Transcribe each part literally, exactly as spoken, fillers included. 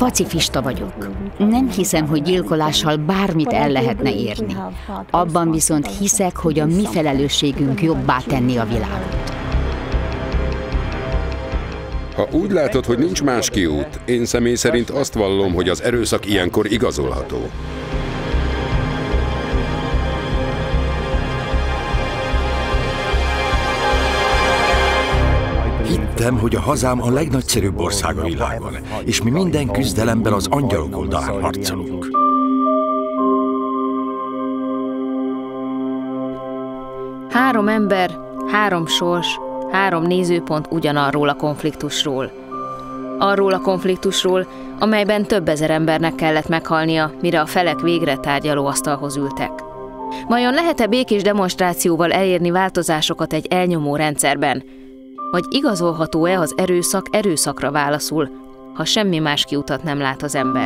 Pacifista vagyok. Nem hiszem, hogy gyilkolással bármit el lehetne érni. Abban viszont hiszek, hogy a mi felelősségünk jobbá tenni a világot. Ha úgy látod, hogy nincs más kiút, én személy szerint azt vallom, hogy az erőszak ilyenkor igazolható. Hittem, hogy a hazám a legnagyszerűbb ország a világon, és mi minden küzdelemben az angyalok oldalán harcolunk. Három ember, három sors, három nézőpont ugyanarról a konfliktusról. Arról a konfliktusról, amelyben több ezer embernek kellett meghalnia, mire a felek végre tárgyalóasztalhoz ültek. Vajon lehet-e békés demonstrációval elérni változásokat egy elnyomó rendszerben? Vagy igazolható-e az erőszak erőszakra válaszul, ha semmi más kiutat nem lát az ember?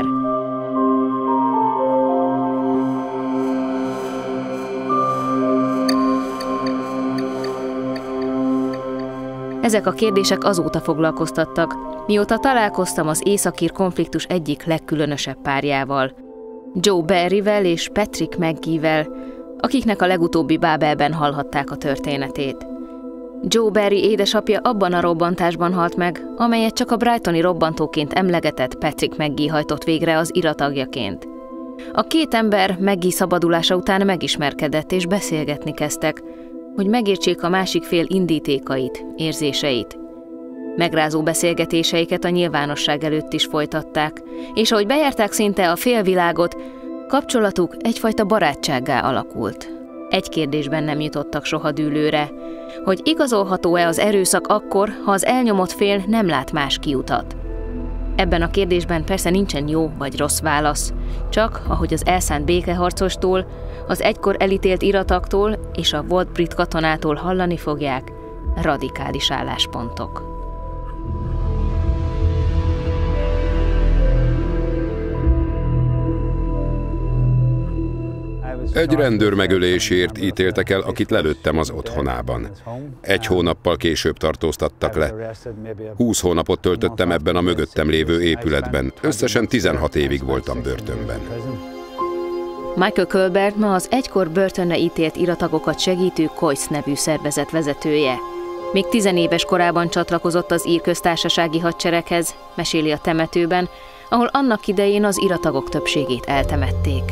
Ezek a kérdések azóta foglalkoztattak, mióta találkoztam az északír konfliktus egyik legkülönösebb párjával, Joe Barryvel és Patrick McGee-vel, akiknek a legutóbbi Bábelben hallhatták a történetét. Joe Barry édesapja abban a robbantásban halt meg, amelyet csak a brightoni robbantóként emlegetett Patrick McGee hajtott végre az IRA tagjaként. A két ember McGee szabadulása után megismerkedett és beszélgetni kezdtek, hogy megértsék a másik fél indítékait, érzéseit. Megrázó beszélgetéseiket a nyilvánosság előtt is folytatták, és ahogy bejárták szinte a félvilágot, kapcsolatuk egyfajta barátsággá alakult. Egy kérdésben nem jutottak soha dűlőre, hogy igazolható-e az erőszak akkor, ha az elnyomott fél nem lát más kiutat. Ebben a kérdésben persze nincsen jó vagy rossz válasz, csak ahogy az elszánt békeharcostól, az egykor elítélt irataktól és a volt brit katonától hallani fogják, radikális álláspontok. Egy rendőr megölésért ítéltek el, akit lelőttem az otthonában. Egy hónappal később tartóztattak le. Húsz hónapot töltöttem ebben a mögöttem lévő épületben. Összesen tizenhat évig voltam börtönben. Michael Colbert ma az egykor börtönre ítélt iratagokat segítő Coice nevű szervezet vezetője. Még tizenéves korában csatlakozott az ír köztársasági hadsereghez, meséli a temetőben, ahol annak idején az iratagok többségét eltemették.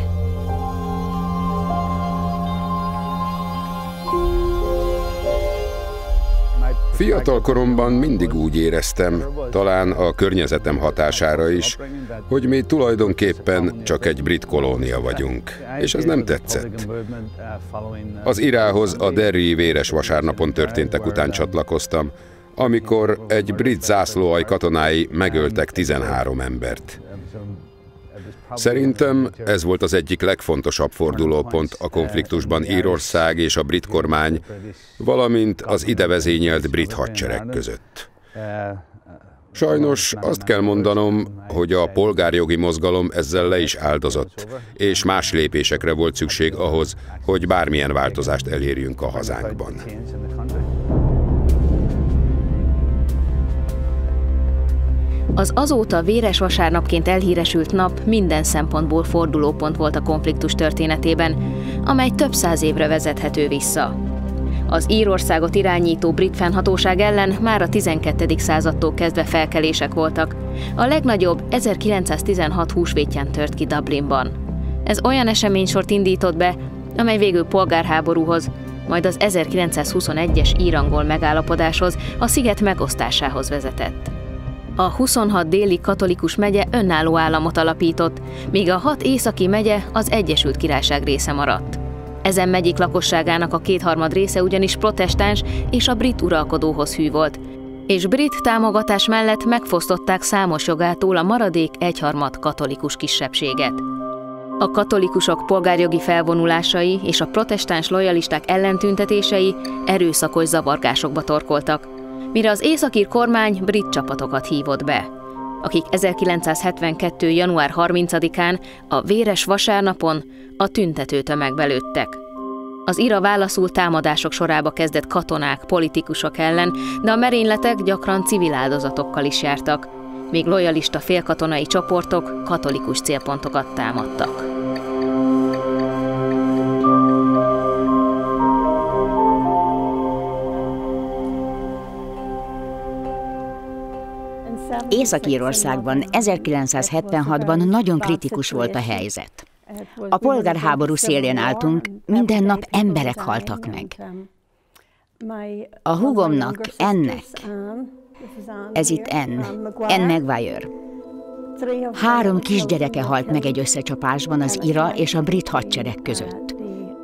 Fiatal koromban mindig úgy éreztem, talán a környezetem hatására is, hogy mi tulajdonképpen csak egy brit kolónia vagyunk, és ez nem tetszett. Az irához a Derryi véres vasárnapon történtek után csatlakoztam, amikor egy brit zászlóalj katonái megöltek tizenhárom embert. Szerintem ez volt az egyik legfontosabb fordulópont a konfliktusban Írország és a brit kormány, valamint az ide vezényelt brit hadsereg között. Sajnos azt kell mondanom, hogy a polgárjogi mozgalom ezzel le is áldozott, és más lépésekre volt szükség ahhoz, hogy bármilyen változást elérjünk a hazánkban. Az azóta véres vasárnapként elhíresült nap minden szempontból fordulópont volt a konfliktus történetében, amely több száz évre vezethető vissza. Az Írországot irányító brit fennhatóság ellen már a tizenkettedik századtól kezdve felkelések voltak. A legnagyobb ezerkilencszáztizenhat húsvétján tört ki Dublinban. Ez olyan eseménysort indított be, amely végül polgárháborúhoz, majd az ezerkilencszázhuszonegyes ír-angol megállapodáshoz, a sziget megosztásához vezetett. A huszonhat déli katolikus megye önálló államot alapított, míg a hat északi megye az Egyesült Királyság része maradt. Ezen megyék lakosságának a kétharmad része ugyanis protestáns és a brit uralkodóhoz hű volt, és brit támogatás mellett megfosztották számos jogától a maradék egyharmad katolikus kisebbséget. A katolikusok polgárjogi felvonulásai és a protestáns lojalisták ellentüntetései erőszakos zavargásokba torkoltak, mire az északír kormány brit csapatokat hívott be, akik ezerkilencszázhetvenkettő január harmincadikán a véres vasárnapon a tüntető tömegbe lőttek. Az IRA válaszul támadások sorába kezdett katonák, politikusok ellen, de a merényletek gyakran civil áldozatokkal is jártak, míg lojalista félkatonai csoportok katolikus célpontokat támadtak. Észak-Írországban ezerkilencszázhetvenhatban nagyon kritikus volt a helyzet. A polgárháború szélén álltunk, minden nap emberek haltak meg. A húgomnak, ennek, ez itt Ann, Ann Maguire. Három kisgyereke halt meg egy összecsapásban az ira és a brit hadsereg között.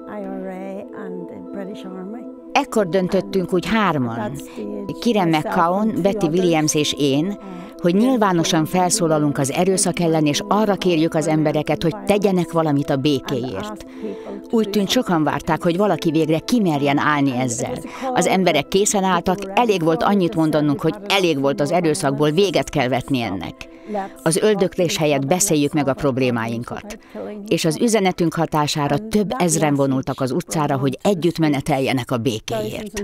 Ekkor döntöttünk úgy hárman, Kieran McCowan, Betty Williams és én, hogy nyilvánosan felszólalunk az erőszak ellen, és arra kérjük az embereket, hogy tegyenek valamit a békéért. Úgy tűnt, sokan várták, hogy valaki végre kimerjen állni ezzel. Az emberek készen álltak, elég volt annyit mondanunk, hogy elég volt az erőszakból, véget kell vetni ennek. Az öldöklés helyett beszéljük meg a problémáinkat. És az üzenetünk hatására több ezren vonultak az utcára, hogy együtt meneteljenek a békéért.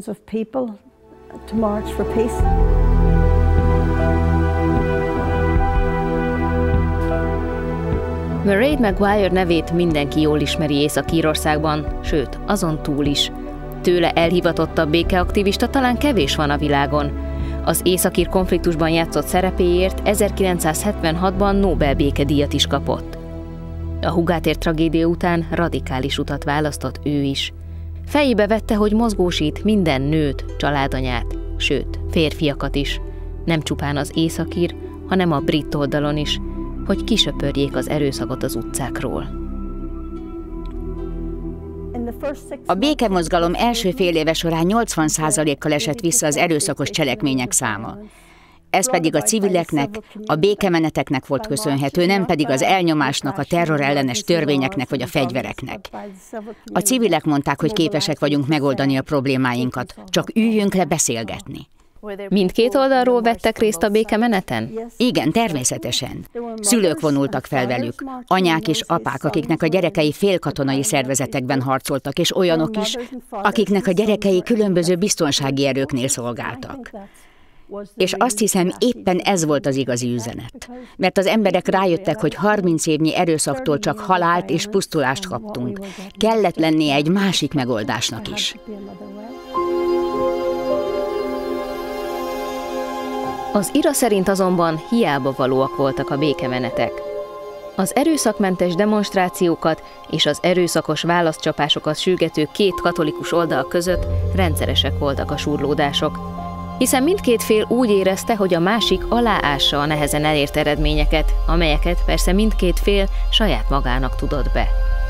Mairead Maguire nevét mindenki jól ismeri Észak-Írországban, sőt, azon túl is. Tőle elhivatottabb békeaktivista talán kevés van a világon. Az északír konfliktusban játszott szerepéért ezerkilencszázhetvenhatban Nobel békedíjat is kapott. A húgát ért tragédia után radikális utat választott ő is. Fejébe vette, hogy mozgósít minden nőt, családanyát, sőt, férfiakat is. Nem csupán az északír, hanem a brit oldalon is, hogy kisöpörjék az erőszakot az utcákról. A békemozgalom első fél éve során nyolcvan százalékkal esett vissza az erőszakos cselekmények száma. Ez pedig a civileknek, a békemeneteknek volt köszönhető, nem pedig az elnyomásnak, a terrorellenes törvényeknek vagy a fegyvereknek. A civilek mondták, hogy képesek vagyunk megoldani a problémáinkat, csak üljünk le beszélgetni. Mindkét oldalról vettek részt a békemeneten? Igen, természetesen. Szülők vonultak fel velük, anyák és apák, akiknek a gyerekei félkatonai szervezetekben harcoltak, és olyanok is, akiknek a gyerekei különböző biztonsági erőknél szolgáltak. És azt hiszem, éppen ez volt az igazi üzenet. Mert az emberek rájöttek, hogy harminc évnyi erőszaktól csak halált és pusztulást kaptunk. Kellett lennie egy másik megoldásnak is. Az ira szerint azonban hiába valóak voltak a békemenetek. Az erőszakmentes demonstrációkat és az erőszakos válaszcsapásokat sürgető két katolikus oldal között rendszeresek voltak a surlódások, hiszen mindkét fél úgy érezte, hogy a másik aláássa a nehezen elért eredményeket, amelyeket persze mindkét fél saját magának tudott be.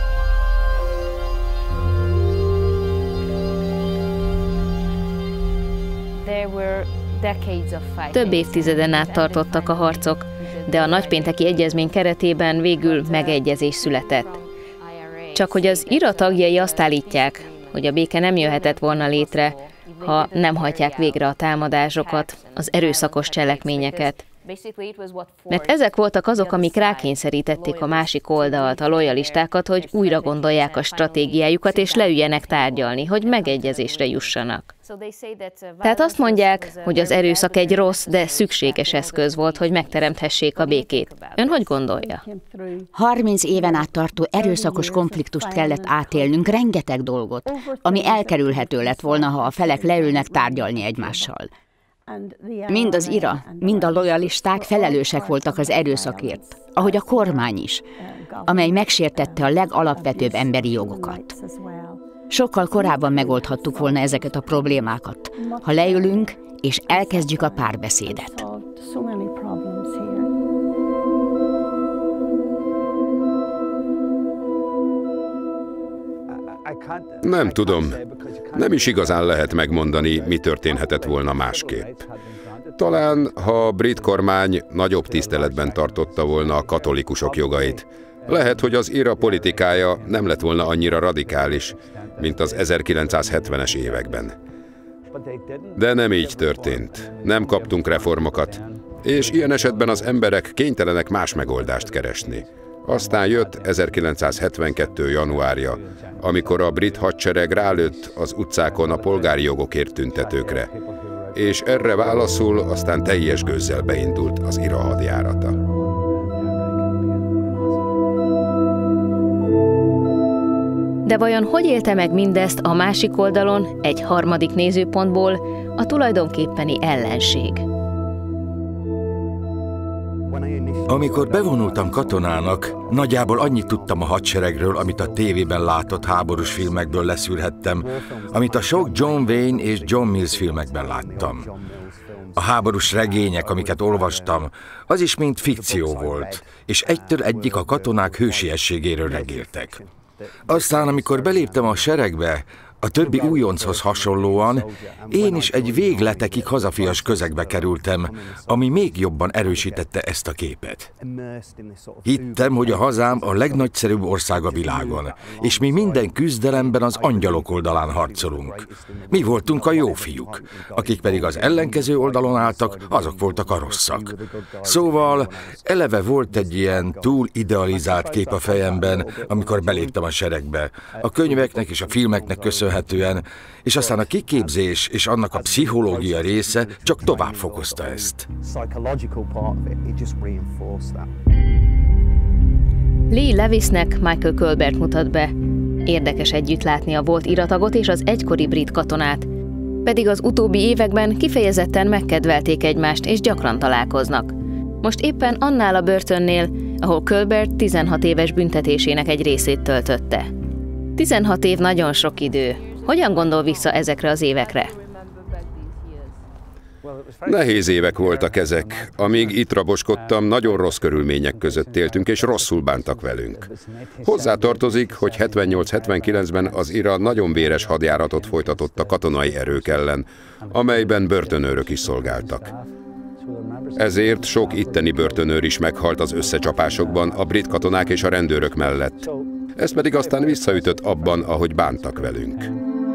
Több évtizeden át tartottak a harcok, de a nagypénteki egyezmény keretében végül megegyezés született. Csak hogy az ira tagjai azt állítják, hogy a béke nem jöhetett volna létre, ha nem hajtják végre a támadásokat, az erőszakos cselekményeket. Mert ezek voltak azok, amik rákényszerítették a másik oldalt, a lojalistákat, hogy újra gondolják a stratégiájukat, és leüljenek tárgyalni, hogy megegyezésre jussanak. Tehát azt mondják, hogy az erőszak egy rossz, de szükséges eszköz volt, hogy megteremthessék a békét. Ön hogy gondolja? harminc éven át tartó erőszakos konfliktust kellett átélnünk, rengeteg dolgot, ami elkerülhető lett volna, ha a felek leülnek tárgyalni egymással. Mind az ira, mind a lojalisták felelősek voltak az erőszakért, ahogy a kormány is, amely megsértette a legalapvetőbb emberi jogokat. Sokkal korábban megoldhattuk volna ezeket a problémákat, ha leülünk és elkezdjük a párbeszédet. Nem tudom. Nem is igazán lehet megmondani, mi történhetett volna másképp. Talán, ha a brit kormány nagyobb tiszteletben tartotta volna a katolikusok jogait, lehet, hogy az ira politikája nem lett volna annyira radikális, mint az ezerkilencszázhetvenes években. De nem így történt. Nem kaptunk reformokat, és ilyen esetben az emberek kénytelenek más megoldást keresni. Aztán jött ezerkilencszázhetvenkettő januárja, amikor a brit hadsereg rálőtt az utcákon a polgári jogokért tüntetőkre, és erre válaszul aztán teljes gőzzel beindult az IRA hadjárata. De vajon hogy élte meg mindezt a másik oldalon, egy harmadik nézőpontból, a tulajdonképpeni ellenség? Amikor bevonultam katonának, nagyjából annyit tudtam a hadseregről, amit a tévében látott háborús filmekből leszűrhettem, amit a sok John Wayne és John Mills filmekben láttam. A háborús regények, amiket olvastam, az is mind fikció volt, és egytől egyik a katonák hősiességéről regéltek. Aztán, amikor beléptem a seregbe, a többi újonchoz hasonlóan, én is egy végletekig hazafias közegbe kerültem, ami még jobban erősítette ezt a képet. Hittem, hogy a hazám a legnagyszerűbb ország a világon, és mi minden küzdelemben az angyalok oldalán harcolunk. Mi voltunk a jó fiúk, akik pedig az ellenkező oldalon álltak, azok voltak a rosszak. Szóval eleve volt egy ilyen túl idealizált kép a fejemben, amikor beléptem a seregbe, a könyveknek és a filmeknek köszönhetően, és aztán a kiképzés és annak a pszichológia része csak tovább fokozta ezt. Lee Lewisnek Michael Colbert mutat be. Érdekes együtt látni a volt iratagot és az egykori brit katonát. Pedig az utóbbi években kifejezetten megkedvelték egymást és gyakran találkoznak. Most éppen annál a börtönnél, ahol Colbert tizenhat éves büntetésének egy részét töltötte. tizenhat év nagyon sok idő. Hogyan gondol vissza ezekre az évekre? Nehéz évek voltak ezek. Amíg itt raboskodtam, nagyon rossz körülmények között éltünk, és rosszul bántak velünk. Hozzátartozik, hogy hetvennyolc hetvenkilencben az IRA nagyon véres hadjáratot folytatott a katonai erők ellen, amelyben börtönőrök is szolgáltak. Ezért sok itteni börtönőr is meghalt az összecsapásokban a brit katonák és a rendőrök mellett. Ez pedig aztán visszaütött abban, ahogy bántak velünk.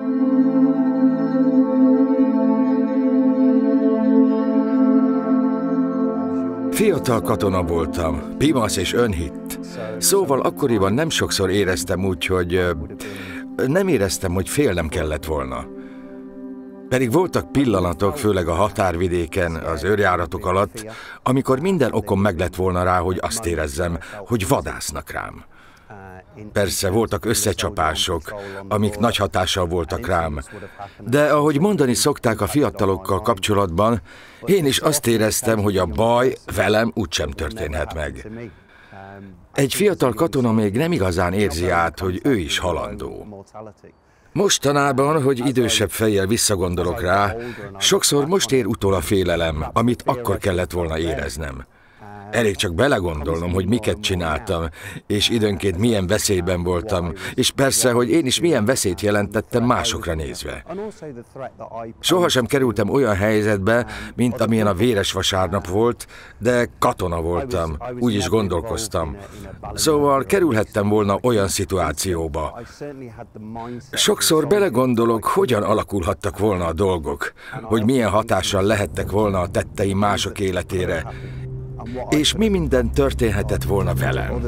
Fiatal katona voltam, pimasz és önhitt. Szóval akkoriban nem sokszor éreztem úgy, hogy... nem éreztem, hogy félnem kellett volna. Pedig voltak pillanatok, főleg a határvidéken, az őrjáratok alatt, amikor minden okom meg lett volna rá, hogy azt érezzem, hogy vadásznak rám. Persze voltak összecsapások, amik nagy hatással voltak rám, de ahogy mondani szokták a fiatalokkal kapcsolatban, én is azt éreztem, hogy a baj velem úgysem történhet meg. Egy fiatal katona még nem igazán érzi át, hogy ő is halandó. Mostanában, hogy idősebb fejjel visszagondolok rá, sokszor most ér utol a félelem, amit akkor kellett volna éreznem. Elég csak belegondolnom, hogy miket csináltam, és időnként milyen veszélyben voltam, és persze, hogy én is milyen veszélyt jelentettem másokra nézve. Sohasem kerültem olyan helyzetbe, mint amilyen a véres vasárnap volt, de katona voltam, úgy is gondolkoztam. Szóval kerülhettem volna olyan szituációba. Sokszor belegondolok, hogyan alakulhattak volna a dolgok, hogy milyen hatással lehettek volna a tetteim mások életére, és mi minden történhetett volna velem.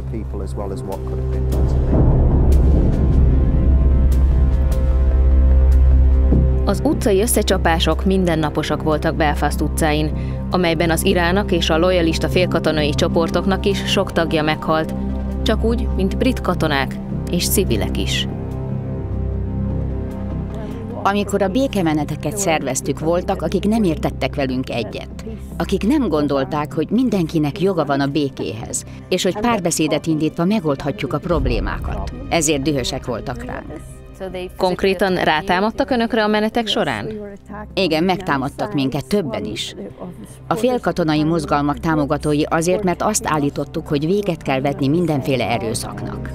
Az utcai összecsapások mindennaposak voltak Belfast utcáin, amelyben az irának és a lojalista félkatonai csoportoknak is sok tagja meghalt, csak úgy, mint brit katonák és civilek is. Amikor a békemeneteket szerveztük, voltak, akik nem értettek velünk egyet. Akik nem gondolták, hogy mindenkinek joga van a békéhez, és hogy párbeszédet indítva megoldhatjuk a problémákat. Ezért dühösek voltak ránk. Konkrétan rátámadtak önökre a menetek során? Igen, megtámadtak minket, többen is. A félkatonai mozgalmak támogatói azért, mert azt állítottuk, hogy véget kell vetni mindenféle erőszaknak.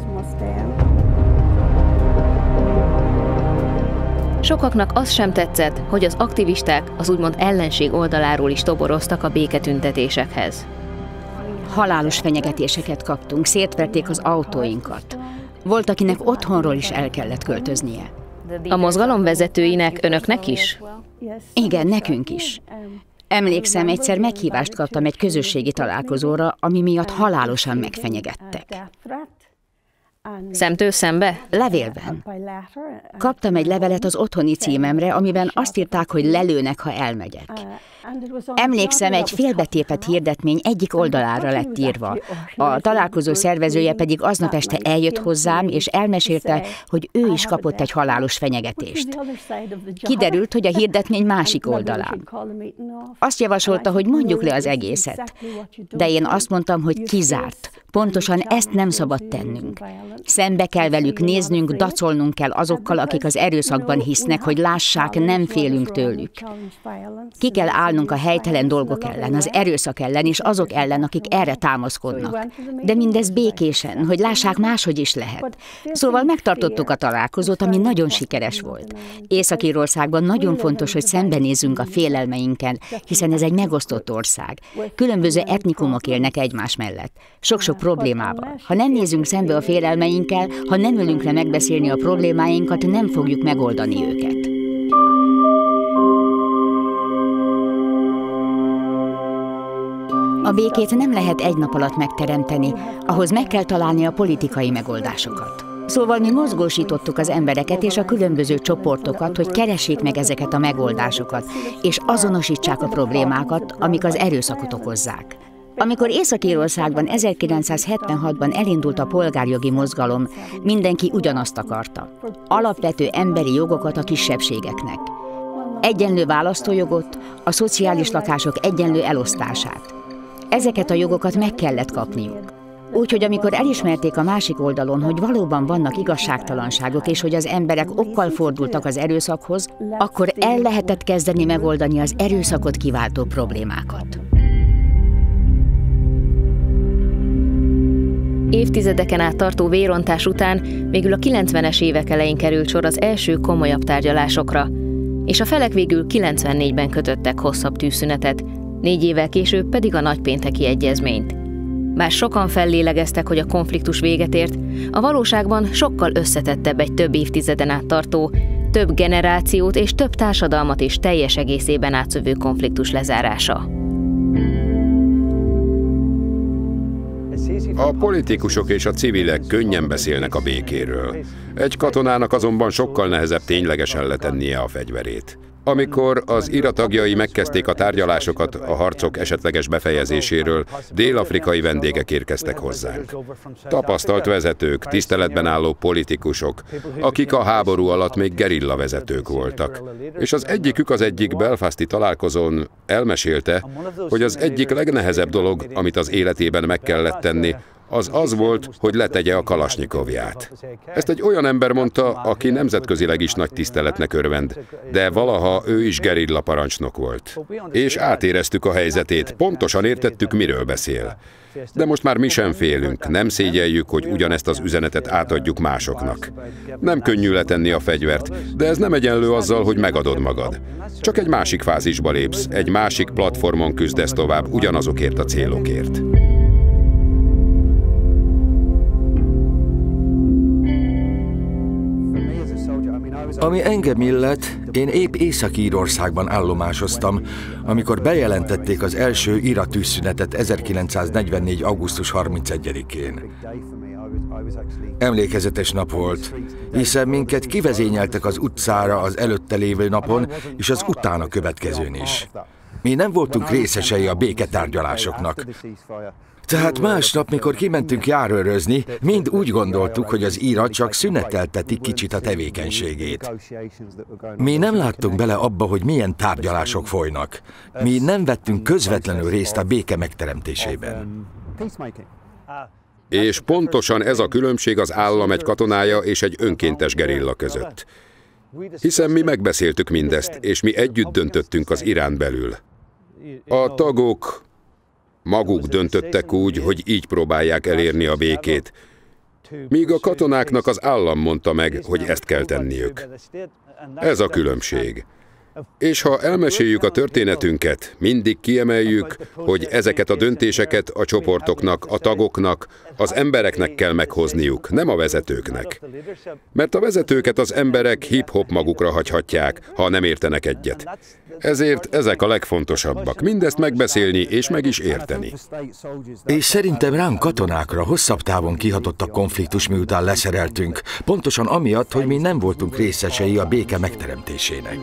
Sokaknak az sem tetszett, hogy az aktivisták az úgymond ellenség oldaláról is toboroztak a béketüntetésekhez. Halálos fenyegetéseket kaptunk, szétverték az autóinkat. Volt, akinek otthonról is el kellett költöznie. A mozgalom vezetőinek önöknek is? Igen, nekünk is. Emlékszem, egyszer meghívást kaptam egy közösségi találkozóra, ami miatt halálosan megfenyegettek. Szemtől szembe? Levélben. Kaptam egy levelet az otthoni címemre, amiben azt írták, hogy lelőnek, ha elmegyek. Emlékszem, egy félbetépett hirdetmény egyik oldalára lett írva. A találkozó szervezője pedig aznap este eljött hozzám, és elmesélte, hogy ő is kapott egy halálos fenyegetést. Kiderült, hogy a hirdetmény másik oldalán. Azt javasolta, hogy mondjuk le az egészet. De én azt mondtam, hogy kizárt. Pontosan ezt nem szabad tennünk. Szembe kell velük néznünk, dacolnunk kell azokkal, akik az erőszakban hisznek, hogy lássák, nem félünk tőlük. Ki kell állnunk a helytelen dolgok ellen, az erőszak ellen és azok ellen, akik erre támaszkodnak. De mindez békésen, hogy lássák, máshogy is lehet. Szóval megtartottuk a találkozót, ami nagyon sikeres volt. Észak-Írországban nagyon fontos, hogy szembenézzünk a félelmeinken, hiszen ez egy megosztott ország. Különböző etnikumok élnek egymás mellett. Sok-sok problémával. Ha nem nézünk szembe a félelmeinkkel, ha nem ülünk le megbeszélni a problémáinkat, nem fogjuk megoldani őket. A békét nem lehet egy nap alatt megteremteni, ahhoz meg kell találni a politikai megoldásokat. Szóval mi mozgósítottuk az embereket és a különböző csoportokat, hogy keressék meg ezeket a megoldásokat, és azonosítsák a problémákat, amik az erőszakot okozzák. Amikor Észak-Írországban ezerkilencszázhetvenhatban elindult a polgárjogi mozgalom, mindenki ugyanazt akarta. Alapvető emberi jogokat a kisebbségeknek. Egyenlő választójogot, a szociális lakások egyenlő elosztását. Ezeket a jogokat meg kellett kapniuk. Úgyhogy amikor elismerték a másik oldalon, hogy valóban vannak igazságtalanságok, és hogy az emberek okkal fordultak az erőszakhoz, akkor el lehetett kezdeni megoldani az erőszakot kiváltó problémákat. Évtizedeken át tartó vérontás után végül a kilencvenes évek elején került sor az első komolyabb tárgyalásokra, és a felek végül kilencvennégyben kötöttek hosszabb tűzszünetet, négy évvel később pedig a nagypénteki egyezményt. Bár sokan fellélegeztek, hogy a konfliktus véget ért, a valóságban sokkal összetettebb egy több évtizeden át tartó, több generációt és több társadalmat is teljes egészében átszövő konfliktus lezárása. A politikusok és a civilek könnyen beszélnek a békéről. Egy katonának azonban sokkal nehezebb ténylegesen letennie a fegyverét. Amikor az I R A tagjai megkezdték a tárgyalásokat a harcok esetleges befejezéséről, dél-afrikai vendégek érkeztek hozzánk. Tapasztalt vezetők, tiszteletben álló politikusok, akik a háború alatt még gerilla vezetők voltak. És az egyikük az egyik belfasti találkozón elmesélte, hogy az egyik legnehezebb dolog, amit az életében meg kellett tenni, az az volt, hogy letegye a kalasnyikovját. Ezt egy olyan ember mondta, aki nemzetközileg is nagy tiszteletnek örvend, de valaha ő is gerilla parancsnok volt. És átéreztük a helyzetét, pontosan értettük, miről beszél. De most már mi sem félünk, nem szégyeljük, hogy ugyanezt az üzenetet átadjuk másoknak. Nem könnyű letenni a fegyvert, de ez nem egyenlő azzal, hogy megadod magad. Csak egy másik fázisba lépsz, egy másik platformon küzdesz tovább ugyanazokért a célokért. Ami engem illet, én épp Észak-Írországban állomásoztam, amikor bejelentették az első I R A tűzszünetet ezerkilencszáznegyvennégy. augusztus harmincegyedikén. Emlékezetes nap volt, hiszen minket kivezényeltek az utcára az előtte lévő napon, és az utána következőn is. Mi nem voltunk részesei a béketárgyalásoknak. Tehát másnap, mikor kimentünk járőrözni, mind úgy gondoltuk, hogy az I R A csak szünetelteti kicsit a tevékenységét. Mi nem láttunk bele abba, hogy milyen tárgyalások folynak. Mi nem vettünk közvetlenül részt a béke megteremtésében. És pontosan ez a különbség az állam egy katonája és egy önkéntes gerilla között. Hiszen mi megbeszéltük mindezt, és mi együtt döntöttünk az Irán belül. A tagok maguk döntöttek úgy, hogy így próbálják elérni a békét, míg a katonáknak az állam mondta meg, hogy ezt kell tenniük. Ez a különbség. És ha elmeséljük a történetünket, mindig kiemeljük, hogy ezeket a döntéseket a csoportoknak, a tagoknak, az embereknek kell meghozniuk, nem a vezetőknek. Mert a vezetőket az emberek hip-hop magukra hagyhatják, ha nem értenek egyet. Ezért ezek a legfontosabbak. Mindezt megbeszélni és meg is érteni. És szerintem ránk katonákra hosszabb távon kihatott a konfliktus, miután leszereltünk, pontosan amiatt, hogy mi nem voltunk részesei a béke megteremtésének.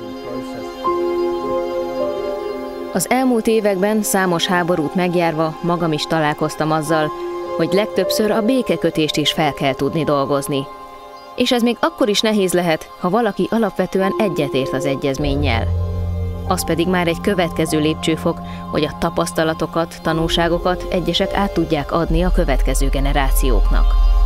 Az elmúlt években számos háborút megjárva magam is találkoztam azzal, hogy legtöbbször a békekötést is fel kell tudni dolgozni. És ez még akkor is nehéz lehet, ha valaki alapvetően egyetért az egyezménnyel. Az pedig már egy következő lépcsőfok, hogy a tapasztalatokat, tanulságokat egyesek át tudják adni a következő generációknak.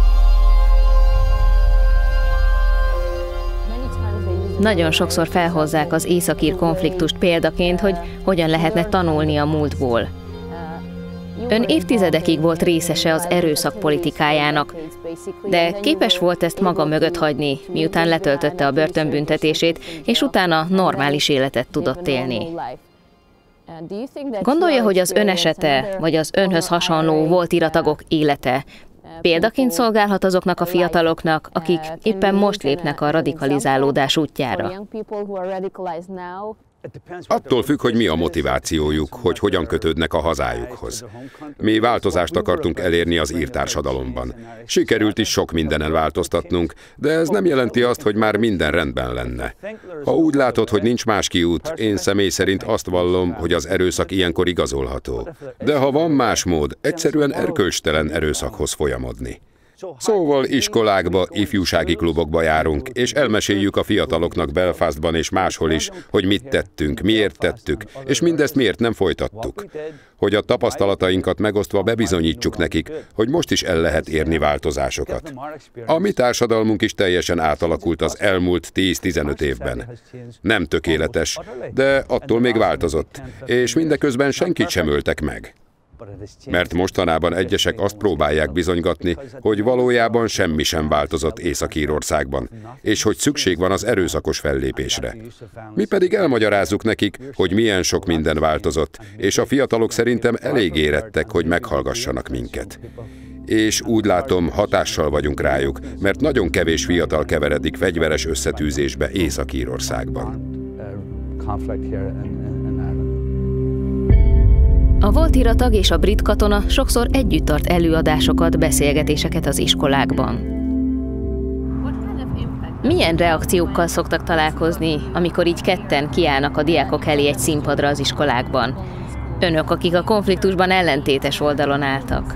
Nagyon sokszor felhozzák az északír konfliktust példaként, hogy hogyan lehetne tanulni a múltból. Ön évtizedekig volt részese az erőszak politikájának, de képes volt ezt maga mögött hagyni, miután letöltötte a börtönbüntetését, és utána normális életet tudott élni. Gondolja, hogy az ön esete, vagy az önhöz hasonló volt iratagok élete példaként szolgálhat azoknak a fiataloknak, akik éppen most lépnek a radikalizálódás útjára? Attól függ, hogy mi a motivációjuk, hogy hogyan kötődnek a hazájukhoz. Mi változást akartunk elérni az ír társadalomban. Sikerült is sok mindenen változtatnunk, de ez nem jelenti azt, hogy már minden rendben lenne. Ha úgy látod, hogy nincs más kiút, én személy szerint azt vallom, hogy az erőszak ilyenkor igazolható. De ha van más mód, egyszerűen erkölcstelen erőszakhoz folyamodni. Szóval iskolákba, ifjúsági klubokba járunk, és elmeséljük a fiataloknak Belfastban és máshol is, hogy mit tettünk, miért tettük, és mindezt miért nem folytattuk. Hogy a tapasztalatainkat megosztva bebizonyítsuk nekik, hogy most is el lehet érni változásokat. A mi társadalmunk is teljesen átalakult az elmúlt tíz-tizenöt évben. Nem tökéletes, de attól még változott, és mindeközben senkit sem öltek meg. Mert mostanában egyesek azt próbálják bizonygatni, hogy valójában semmi sem változott Észak-Írországban, és hogy szükség van az erőszakos fellépésre. Mi pedig elmagyarázzuk nekik, hogy milyen sok minden változott, és a fiatalok szerintem elég érettek, hogy meghallgassanak minket. És úgy látom, hatással vagyunk rájuk, mert nagyon kevés fiatal keveredik fegyveres összetűzésbe Észak-Írországban. A volt iratag és a brit katona sokszor együtt tart előadásokat, beszélgetéseket az iskolákban. Milyen reakciókkal szoktak találkozni, amikor így ketten kiállnak a diákok elé egy színpadra az iskolákban? Önök, akik a konfliktusban ellentétes oldalon álltak.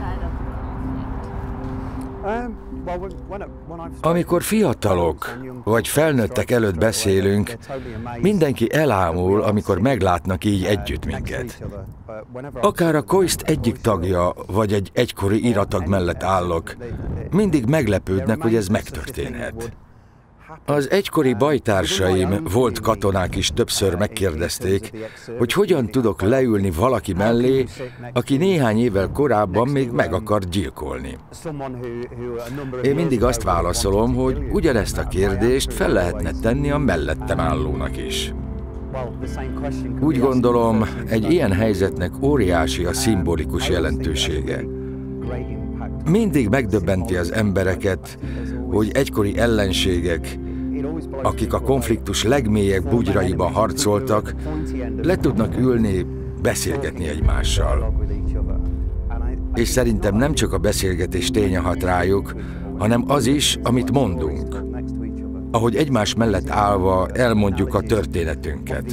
Amikor fiatalok vagy felnőttek előtt beszélünk, mindenki elámul, amikor meglátnak így együtt minket. Akár a KOISZT egyik tagja, vagy egy egykori iratag mellett állok, mindig meglepődnek, hogy ez megtörténhet. Az egykori bajtársaim, volt katonák is többször megkérdezték, hogy hogyan tudok leülni valaki mellé, aki néhány évvel korábban még meg akart gyilkolni. Én mindig azt válaszolom, hogy ugyanezt a kérdést fel lehetne tenni a mellettem állónak is. Úgy gondolom, egy ilyen helyzetnek óriási a szimbolikus jelentősége. Mindig megdöbbenti az embereket, hogy egykori ellenségek, akik a konfliktus legmélyebb bugyraiban harcoltak, le tudnak ülni, beszélgetni egymással. És szerintem nem csak a beszélgetés ténye hat rájuk, hanem az is, amit mondunk. Ahogy egymás mellett állva elmondjuk a történetünket.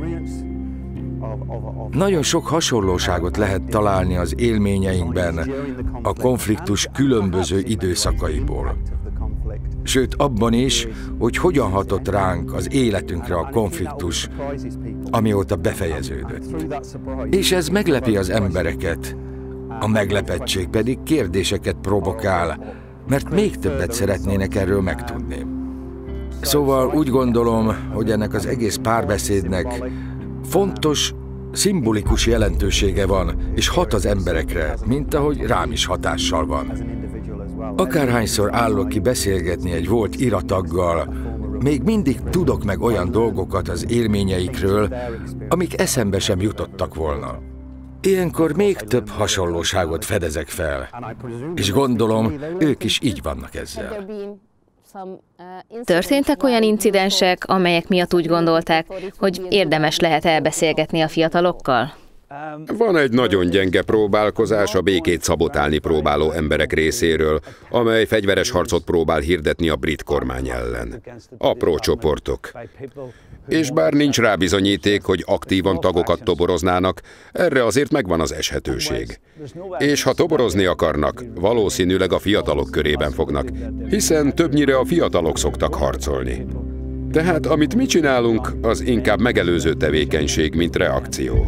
Nagyon sok hasonlóságot lehet találni az élményeinkben a konfliktus különböző időszakaiból. Sőt, abban is, hogy hogyan hatott ránk az életünkre a konfliktus, amióta befejeződött. És ez meglepi az embereket, a meglepettség pedig kérdéseket provokál, mert még többet szeretnének erről megtudni. Szóval úgy gondolom, hogy ennek az egész párbeszédnek fontos, szimbolikus jelentősége van, és hat az emberekre, mint ahogy rám is hatással van. Akárhányszor állok ki beszélgetni egy volt irataggal, még mindig tudok meg olyan dolgokat az élményeikről, amik eszembe sem jutottak volna. Ilyenkor még több hasonlóságot fedezek fel, és gondolom, ők is így vannak ezzel. Történtek olyan incidensek, amelyek miatt úgy gondolták, hogy érdemes lehet elbeszélgetni a fiatalokkal? Van egy nagyon gyenge próbálkozás a békét szabotálni próbáló emberek részéről, amely fegyveres harcot próbál hirdetni a brit kormány ellen. Apró csoportok. És bár nincs rá bizonyíték, hogy aktívan tagokat toboroznának, erre azért megvan az eshetőség. És ha toborozni akarnak, valószínűleg a fiatalok körében fognak, hiszen többnyire a fiatalok szoktak harcolni. Tehát amit mi csinálunk, az inkább megelőző tevékenység, mint reakció.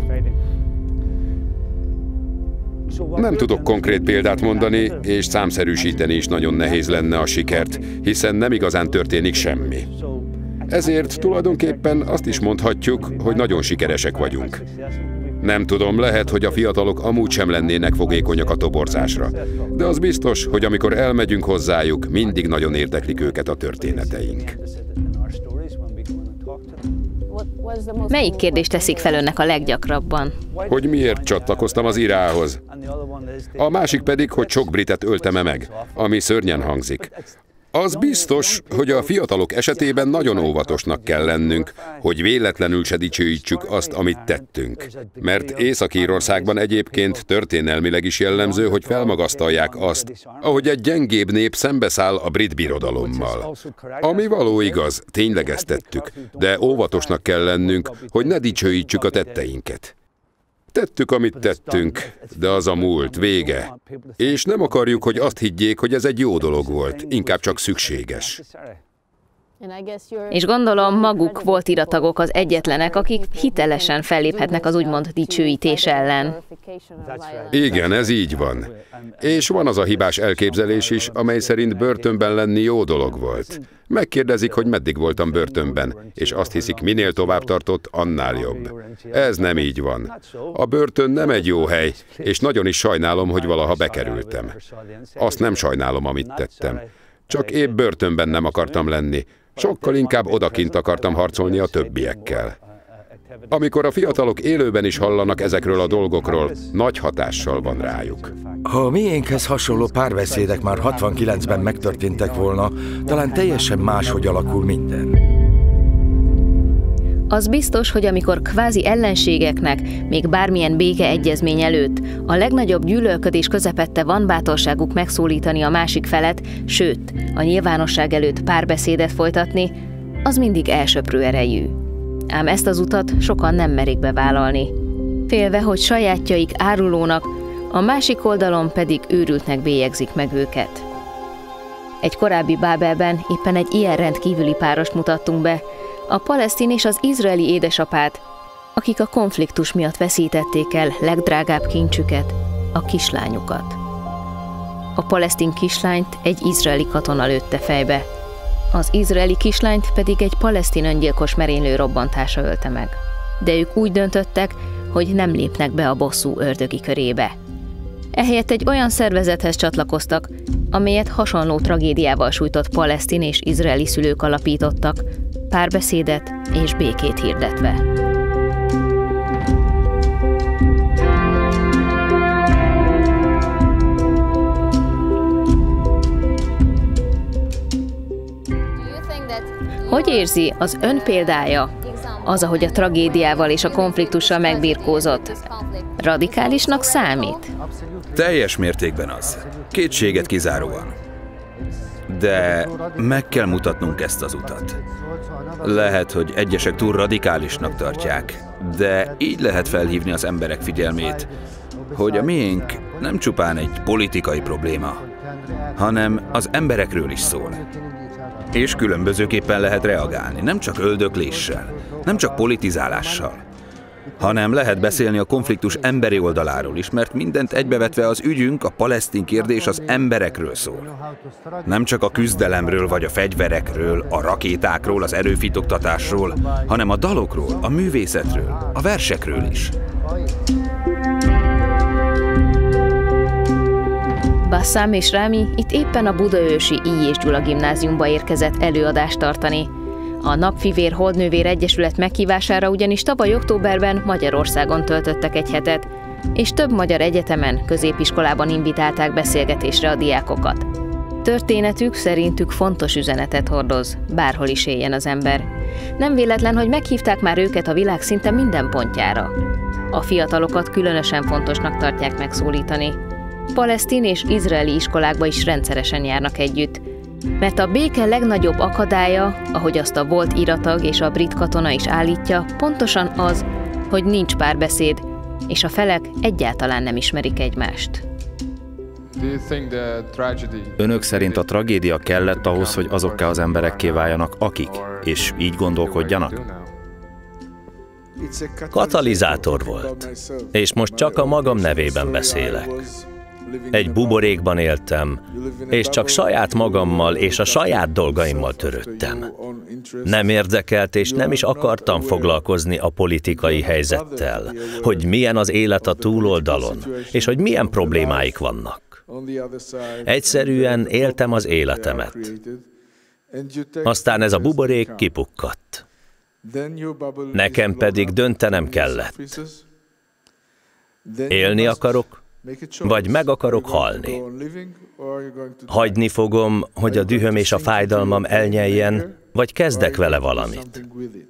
Nem tudok konkrét példát mondani, és számszerűsíteni is nagyon nehéz lenne a sikert, hiszen nem igazán történik semmi. Ezért tulajdonképpen azt is mondhatjuk, hogy nagyon sikeresek vagyunk. Nem tudom, lehet, hogy a fiatalok amúgy sem lennének fogékonyak a toborzásra, de az biztos, hogy amikor elmegyünk hozzájuk, mindig nagyon érdeklik őket a történeteink. Melyik kérdést teszik fel önnek a leggyakrabban? Hogy miért csatlakoztam az irához. A másik pedig, hogy sok britet öltem-e meg, ami szörnyen hangzik. Az biztos, hogy a fiatalok esetében nagyon óvatosnak kell lennünk, hogy véletlenül se dicsőítsük azt, amit tettünk. Mert Észak-Írországban egyébként történelmileg is jellemző, hogy felmagasztalják azt, ahogy egy gyengébb nép szembeszáll a brit birodalommal. Ami való igaz, tényleg ezt tettük, de óvatosnak kell lennünk, hogy ne dicsőítsük a tetteinket. Tettük, amit tettünk, de az a múlt, vége. És nem akarjuk, hogy azt higgyék, hogy ez egy jó dolog volt, inkább csak szükséges. És gondolom, maguk volt iratagok az egyetlenek, akik hitelesen felléphetnek az úgymond dicsőítés ellen. Igen, ez így van. És van az a hibás elképzelés is, amely szerint börtönben lenni jó dolog volt. Megkérdezik, hogy meddig voltam börtönben, és azt hiszik, minél tovább tartott, annál jobb. Ez nem így van. A börtön nem egy jó hely, és nagyon is sajnálom, hogy valaha bekerültem. Azt nem sajnálom, amit tettem. Csak épp börtönben nem akartam lenni. Sokkal inkább odakint akartam harcolni a többiekkel. Amikor a fiatalok élőben is hallanak ezekről a dolgokról, nagy hatással van rájuk. Ha a miénkhez hasonló párbeszédek már hatvankilencben megtörténtek volna, talán teljesen máshogy alakul minden. Az biztos, hogy amikor kvázi ellenségeknek, még bármilyen békeegyezmény előtt, a legnagyobb gyűlölködés közepette van bátorságuk megszólítani a másik felet, sőt, a nyilvánosság előtt párbeszédet folytatni, az mindig elsöprő erejű. Ám ezt az utat sokan nem merik bevállalni. Félve, hogy sajátjaik árulónak, a másik oldalon pedig őrültnek bélyegzik meg őket. Egy korábbi Bábelben éppen egy ilyen rendkívüli párost mutattunk be, a palesztin és az izraeli édesapát, akik a konfliktus miatt veszítették el legdrágább kincsüket, a kislányukat. A palesztin kislányt egy izraeli katona lőtte fejbe, az izraeli kislányt pedig egy palesztin öngyilkos merénylő robbantása ölte meg. De ők úgy döntöttek, hogy nem lépnek be a bosszú ördögi körébe. Ehelyett egy olyan szervezethez csatlakoztak, amelyet hasonló tragédiával sújtott palesztin és izraeli szülők alapítottak, párbeszédet és békét hirdetve. Hogy érzi az ön példája, az, ahogy a tragédiával és a konfliktussal megbirkózott? Radikálisnak számít? Teljes mértékben az. Kétséget kizáróan. De meg kell mutatnunk ezt az utat. Lehet, hogy egyesek túl radikálisnak tartják, de így lehet felhívni az emberek figyelmét, hogy a miénk nem csupán egy politikai probléma, hanem az emberekről is szól. És különbözőképpen lehet reagálni, nem csak öldökléssel, nem csak politizálással, hanem lehet beszélni a konfliktus emberi oldaláról is, mert mindent egybevetve az ügyünk, a palesztin kérdés az emberekről szól. Nem csak a küzdelemről vagy a fegyverekről, a rakétákról, az erőfitoktatásról, hanem a dalokról, a művészetről, a versekről is. Bassam és Rámi itt éppen a budaörsi I. és Gyula gimnáziumba érkezett előadást tartani, A Napfivér Holdnővér Egyesület meghívására ugyanis tavaly októberben Magyarországon töltöttek egy hetet, és több magyar egyetemen, középiskolában invitálták beszélgetésre a diákokat. Történetük szerintük fontos üzenetet hordoz, bárhol is éljen az ember. Nem véletlen, hogy meghívták már őket a világ szinte minden pontjára. A fiatalokat különösen fontosnak tartják megszólítani. Palesztin és izraeli iskolákba is rendszeresen járnak együtt. Mert a béke legnagyobb akadálya, ahogy azt a volt iratag és a brit katona is állítja, pontosan az, hogy nincs párbeszéd, és a felek egyáltalán nem ismerik egymást. Önök szerint a tragédia kellett ahhoz, hogy azokká az emberekké váljanak, akik, és így gondolkodjanak? Katalizátor volt, és most csak a magam nevében beszélek. Egy buborékban éltem, és csak saját magammal és a saját dolgaimmal törődtem. Nem érdekelt, és nem is akartam foglalkozni a politikai helyzettel, hogy milyen az élet a túloldalon, és hogy milyen problémáik vannak. Egyszerűen éltem az életemet. Aztán ez a buborék kipukkadt. Nekem pedig döntenem kellett. Élni akarok, vagy meg akarok halni. Hagyni fogom, hogy a dühöm és a fájdalmam elnyeljen, vagy kezdek vele valamit.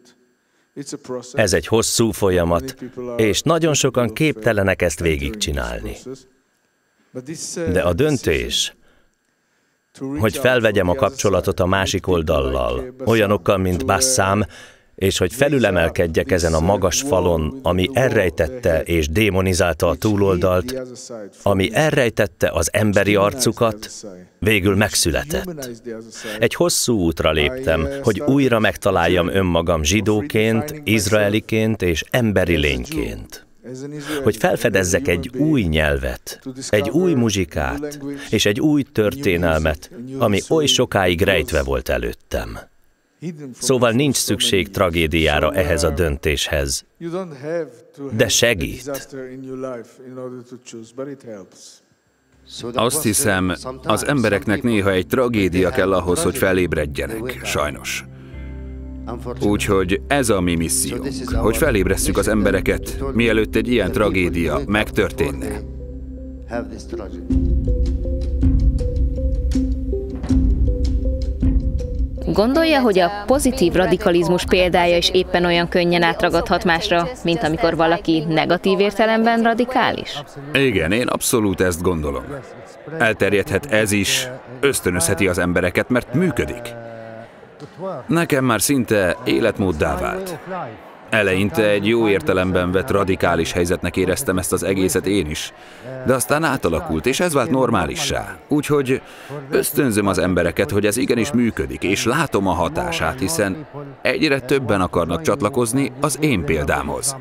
Ez egy hosszú folyamat, és nagyon sokan képtelenek ezt végigcsinálni. De a döntés, hogy felvegyem a kapcsolatot a másik oldallal, olyanokkal, mint Bassam, és hogy felülemelkedjek ezen a magas falon, ami elrejtette és démonizálta a túloldalt, ami elrejtette az emberi arcukat, végül megszületett. Egy hosszú útra léptem, hogy újra megtaláljam önmagam zsidóként, izraeliként és emberi lényként. Hogy felfedezzek egy új nyelvet, egy új muzsikát és egy új történelmet, ami oly sokáig rejtve volt előttem. Szóval nincs szükség tragédiára ehhez a döntéshez, de segít. Azt hiszem, az embereknek néha egy tragédia kell ahhoz, hogy felébredjenek, sajnos. Úgyhogy ez a mi missziónk, hogy felébresszük az embereket, mielőtt egy ilyen tragédia megtörténne. Gondolja, hogy a pozitív radikalizmus példája is éppen olyan könnyen átragadhat másra, mint amikor valaki negatív értelemben radikális? Igen, én abszolút ezt gondolom. Elterjedhet ez is, ösztönözheti az embereket, mert működik. Nekem már szinte életmóddá vált. Eleinte egy jó értelemben vett radikális helyzetnek éreztem ezt az egészet én is, de aztán átalakult, és ez vált normálissá. Úgyhogy ösztönzöm az embereket, hogy ez igenis működik, és látom a hatását, hiszen egyre többen akarnak csatlakozni az én példámhoz.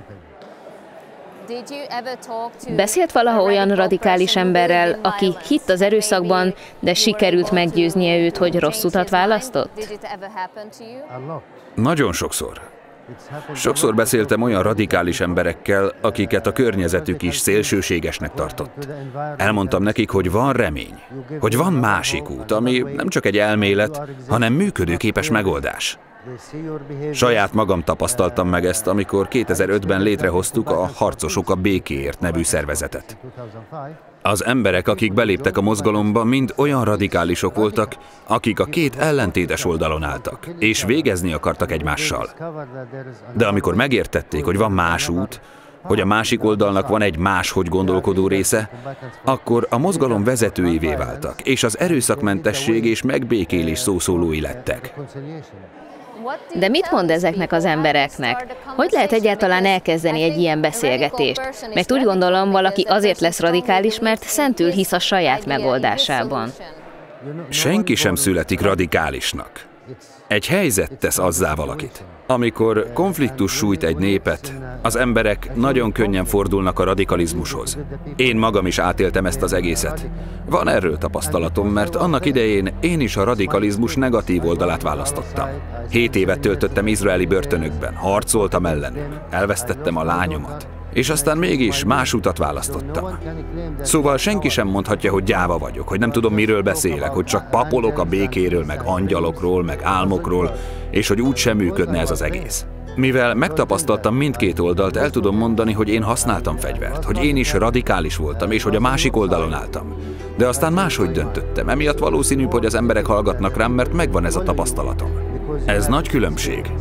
Beszélt valaha olyan radikális emberrel, aki hitt az erőszakban, de sikerült meggyőznie őt, hogy rossz utat választott? Nagyon sokszor. Sokszor beszéltem olyan radikális emberekkel, akiket a környezetük is szélsőségesnek tartott. Elmondtam nekik, hogy van remény, hogy van másik út, ami nem csak egy elmélet, hanem működőképes megoldás. Saját magam tapasztaltam meg ezt, amikor kétezer-ötben létrehoztuk a Harcosok a Békéért nevű szervezetet. Az emberek, akik beléptek a mozgalomba, mind olyan radikálisok voltak, akik a két ellentétes oldalon álltak, és végezni akartak egymással. De amikor megértették, hogy van más út, hogy a másik oldalnak van egy máshogy gondolkodó része, akkor a mozgalom vezetőivé váltak, és az erőszakmentesség és megbékélés szószólói lettek. De mit mond ezeknek az embereknek? Hogy lehet egyáltalán elkezdeni egy ilyen beszélgetést? Mert úgy gondolom, valaki azért lesz radikális, mert szentül hisz a saját megoldásában. Senki sem születik radikálisnak. Egy helyzet tesz azzá valakit. Amikor konfliktus sújt egy népet, az emberek nagyon könnyen fordulnak a radikalizmushoz. Én magam is átéltem ezt az egészet. Van erről tapasztalatom, mert annak idején én is a radikalizmus negatív oldalát választottam. Hét évet töltöttem izraeli börtönökben, harcoltam ellenük, elvesztettem a lányomat. És aztán mégis más utat választottam. Szóval senki sem mondhatja, hogy gyáva vagyok, hogy nem tudom, miről beszélek, hogy csak papolok a békéről, meg angyalokról, meg álmokról, és hogy úgy sem működne ez az egész. Mivel megtapasztaltam mindkét oldalt, el tudom mondani, hogy én használtam fegyvert, hogy én is radikális voltam, és hogy a másik oldalon álltam. De aztán máshogy döntöttem, emiatt valószínűbb, hogy az emberek hallgatnak rám, mert megvan ez a tapasztalatom. Ez nagy különbség.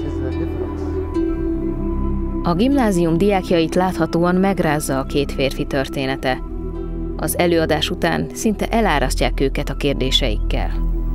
A gimnázium diákjait láthatóan megrázza a két férfi története. Az előadás után szinte elárasztják őket a kérdéseikkel.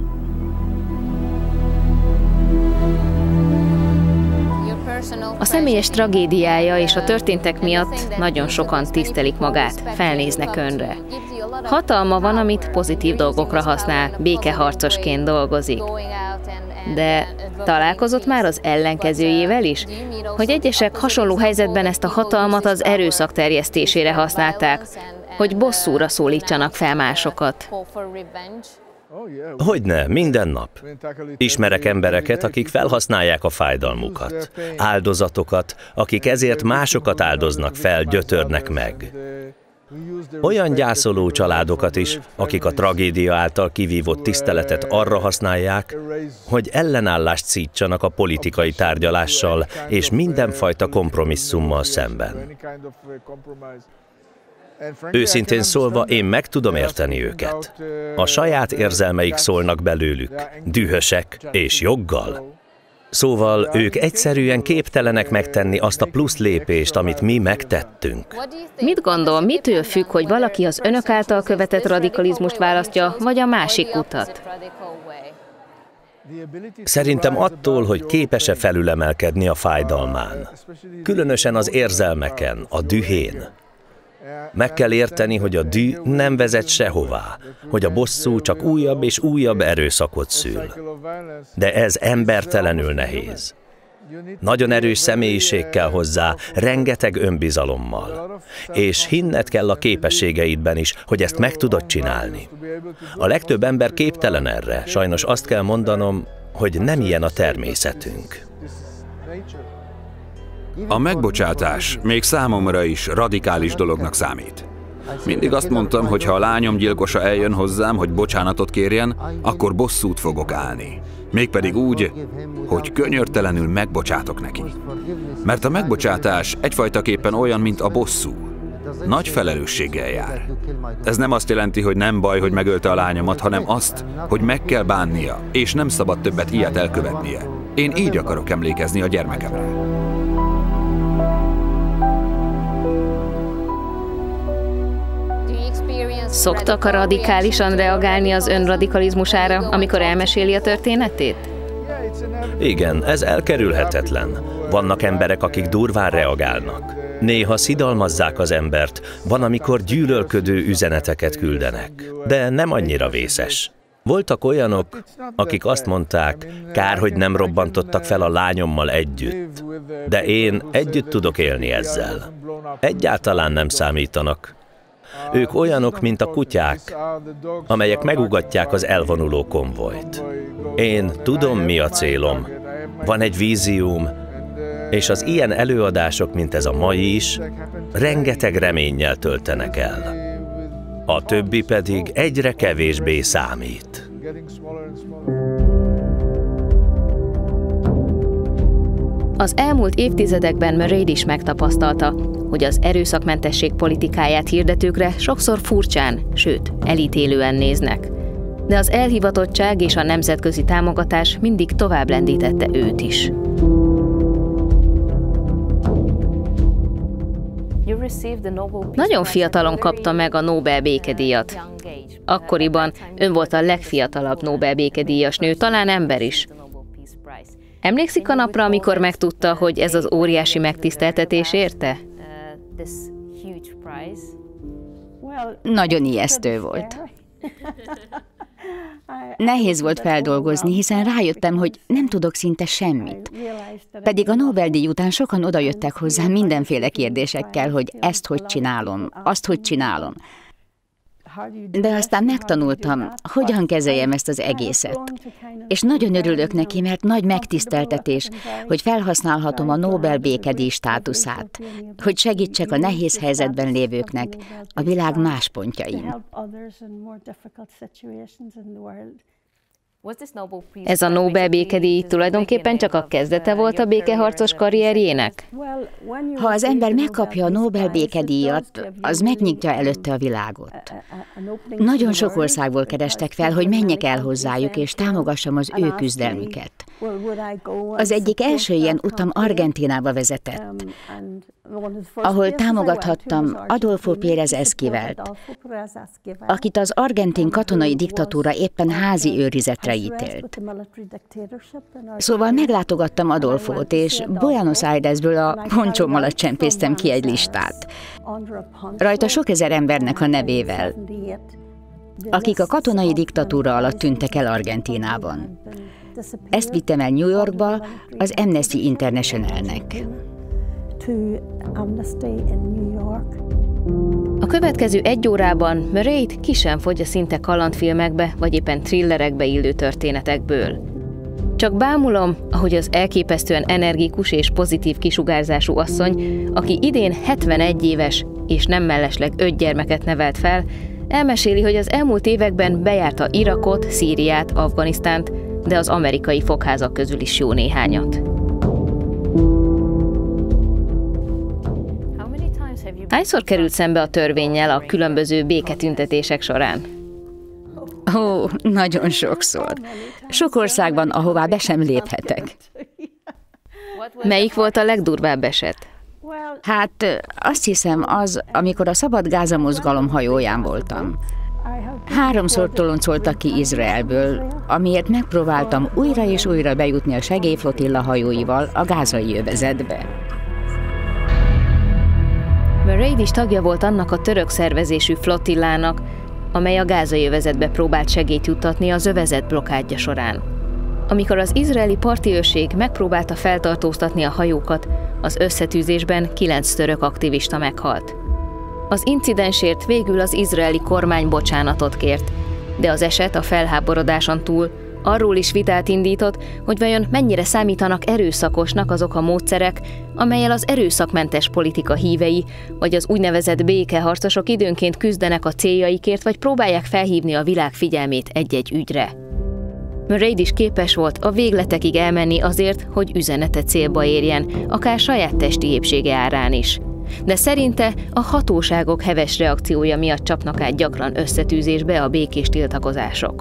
A személyes tragédiája és a történtek miatt nagyon sokan tisztelik magát, felnéznek önre. Hatalma van, amit pozitív dolgokra használ, békeharcosként dolgozik. De találkozott már az ellenkezőjével is, hogy egyesek hasonló helyzetben ezt a hatalmat az erőszak terjesztésére használták, hogy bosszúra szólítsanak fel másokat. Hogyne, minden nap. Ismerek embereket, akik felhasználják a fájdalmukat, áldozatokat, akik ezért másokat áldoznak fel, gyötörnek meg. Olyan gyászoló családokat is, akik a tragédia által kivívott tiszteletet arra használják, hogy ellenállást szítsanak a politikai tárgyalással és mindenfajta kompromisszummal szemben. Őszintén szólva, én meg tudom érteni őket. A saját érzelmeik szólnak belőlük, dühösek és joggal. Szóval ők egyszerűen képtelenek megtenni azt a plusz lépést, amit mi megtettünk. Mit gondol, mitől függ, hogy valaki az önök által követett radikalizmust választja, vagy a másik utat? Szerintem attól, hogy képes-e felülemelkedni a fájdalmán. Különösen az érzelmeken, a dühén. Meg kell érteni, hogy a düh nem vezet sehová, hogy a bosszú csak újabb és újabb erőszakot szül. De ez embertelenül nehéz. Nagyon erős személyiség kell hozzá, rengeteg önbizalommal. És hinned kell a képességeidben is, hogy ezt meg tudod csinálni. A legtöbb ember képtelen erre, sajnos azt kell mondanom, hogy nem ilyen a természetünk. A megbocsátás még számomra is radikális dolognak számít. Mindig azt mondtam, hogy ha a lányom gyilkosa eljön hozzám, hogy bocsánatot kérjen, akkor bosszút fogok állni. Mégpedig úgy, hogy könyörtelenül megbocsátok neki. Mert a megbocsátás egyfajtaképpen olyan, mint a bosszú. Nagy felelősséggel jár. Ez nem azt jelenti, hogy nem baj, hogy megölte a lányomat, hanem azt, hogy meg kell bánnia, és nem szabad többet ilyet elkövetnie. Én így akarok emlékezni a gyermekemre. Szoktak a radikálisan reagálni az ön radikalizmusára, amikor elmeséli a történetét? Igen, ez elkerülhetetlen. Vannak emberek, akik durván reagálnak. Néha szidalmazzák az embert, van, amikor gyűlölködő üzeneteket küldenek. De nem annyira vészes. Voltak olyanok, akik azt mondták, kár, hogy nem robbantottak fel a lányommal együtt. De én együtt tudok élni ezzel. Egyáltalán nem számítanak. Ők olyanok, mint a kutyák, amelyek megugatják az elvonuló konvojt. Én tudom, mi a célom. Van egy vízióm, és az ilyen előadások, mint ez a mai is, rengeteg reménnyel töltenek el. A többi pedig egyre kevésbé számít. Az elmúlt évtizedekben Murray is megtapasztalta, hogy az erőszakmentesség politikáját hirdetőkre sokszor furcsán, sőt, elítélően néznek. De az elhivatottság és a nemzetközi támogatás mindig tovább lendítette őt is. Nagyon fiatalon kapta meg a Nobel békedíjat. Akkoriban ön volt a legfiatalabb Nobel békedíjas nő, talán ember is. Emlékszik a napra, amikor megtudta, hogy ez az óriási megtiszteltetés érte? Nagyon ijesztő volt. Nehéz volt feldolgozni, hiszen rájöttem, hogy nem tudok szinte semmit. Pedig a Nobel-díj után sokan odajöttek hozzám mindenféle kérdésekkel, hogy ezt hogy csinálom, azt hogy csinálom. De aztán megtanultam, hogyan kezeljem ezt az egészet. És nagyon örülök neki, mert nagy megtiszteltetés, hogy felhasználhatom a Nobel békedíj státuszát, hogy segítsek a nehéz helyzetben lévőknek a világ más pontjain. Ez a Nobel békedíj tulajdonképpen csak a kezdete volt a békeharcos karrierjének? Ha az ember megkapja a Nobel békedíjat, az megnyitja előtte a világot. Nagyon sok országból kerestek fel, hogy menjek el hozzájuk, és támogassam az ő küzdelmüket. Az egyik első ilyen utam Argentínába vezetett, ahol támogathattam Adolfo Pérez Esquivelt, akit az argentin katonai diktatúra éppen házi őrizetre ítélt. Szóval meglátogattam Adolfót, és Buenos Airesből a poncsóm alatt csempésztem ki egy listát. Rajta sok ezer embernek a nevével, akik a katonai diktatúra alatt tűntek el Argentínában. Ezt vittem el New Yorkba az Amnesty Internationalnek. A következő egy órában Murrayt ki sem fogy a szinte kalandfilmekbe, vagy éppen thrillerekbe illő történetekből. Csak bámulom, ahogy az elképesztően energikus és pozitív kisugárzású asszony, aki idén hetvenegy éves, és nem mellesleg öt gyermeket nevelt fel, elmeséli, hogy az elmúlt években bejárta Irakot, Szíriát, Afganisztánt, de az amerikai fogházak közül is jó néhányat. Hányszor került szembe a törvénnyel a különböző béketüntetések során? Ó, nagyon sokszor. Sok országban, ahová be sem léphetek. Melyik volt a legdurvább eset? Hát azt hiszem az, amikor a Szabad Gáza mozgalom hajóján voltam. Háromszor toloncoltak ki Izraelből, amiért megpróbáltam újra és újra bejutni a segélyflotilla hajóival a gázai övezetbe. Murray is tagja volt annak a török szervezésű flottillának, amely a gázai övezetbe próbált segélyt juttatni az övezet blokkádja során. Amikor az izraeli parti őrség megpróbálta feltartóztatni a hajókat, az összetűzésben kilenc török aktivista meghalt. Az incidensért végül az izraeli kormány bocsánatot kért, de az eset a felháborodáson túl arról is vitát indított, hogy vajon mennyire számítanak erőszakosnak azok a módszerek, amellyel az erőszakmentes politika hívei, vagy az úgynevezett békeharcosok időnként küzdenek a céljaikért, vagy próbálják felhívni a világ figyelmét egy-egy ügyre. Murray is képes volt a végletekig elmenni azért, hogy üzenete célba érjen, akár saját testi épsége árán is. De szerinte a hatóságok heves reakciója miatt csapnak át gyakran összetűzésbe a békés tiltakozások.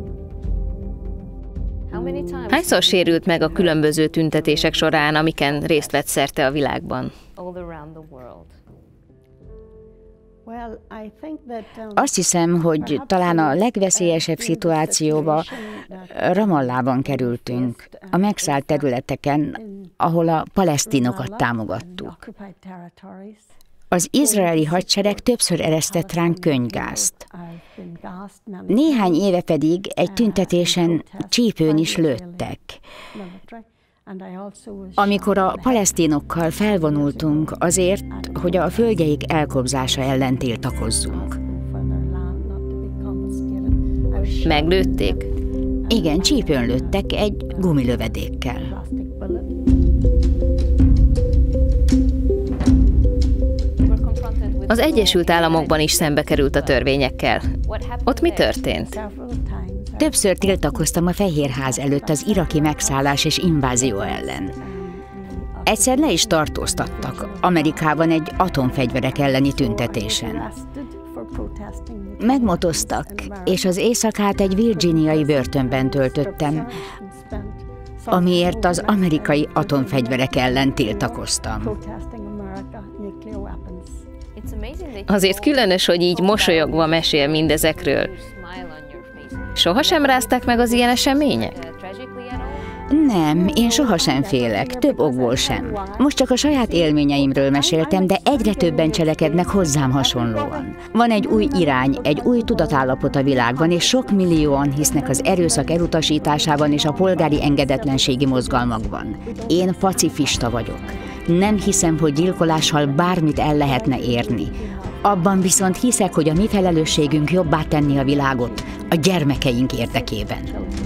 Hányszor sérült meg a különböző tüntetések során, amiken részt vett szerte a világban? Azt hiszem, hogy talán a legveszélyesebb szituációba Ramallában kerültünk, a megszállt területeken, ahol a palesztinokat támogattuk. Az izraeli hadsereg többször eresztett ránk könyvgázt. Néhány éve pedig egy tüntetésen csípőn is lőttek. Amikor a palesztinokkal felvonultunk azért, hogy a földjeik elkobzása ellen tiltakozzunk. Meglőtték? Igen, csípőn lőttek egy gumilövedékkel. Az Egyesült Államokban is szembe került a törvényekkel. Ott mi történt? Többször tiltakoztam a Fehérház előtt az iraki megszállás és invázió ellen. Egyszer le is tartóztattak Amerikában egy atomfegyverek elleni tüntetésen. Megmotoztak, és az éjszakát egy virginiai börtönben töltöttem, amiért az amerikai atomfegyverek ellen tiltakoztam. Azért különös, hogy így mosolyogva mesél mindezekről. Sohasem rázták meg az ilyen események? Nem, én sohasem félek, több okból sem. Most csak a saját élményeimről meséltem, de egyre többen cselekednek hozzám hasonlóan. Van egy új irány, egy új tudatállapot a világban, és sok millióan hisznek az erőszak elutasításában és a polgári engedetlenségi mozgalmakban. Én pacifista vagyok. Nem hiszem, hogy gyilkolással bármit el lehetne érni. Abban viszont hiszek, hogy a mi felelősségünk jobbá tenni a világot a gyermekeink érdekében.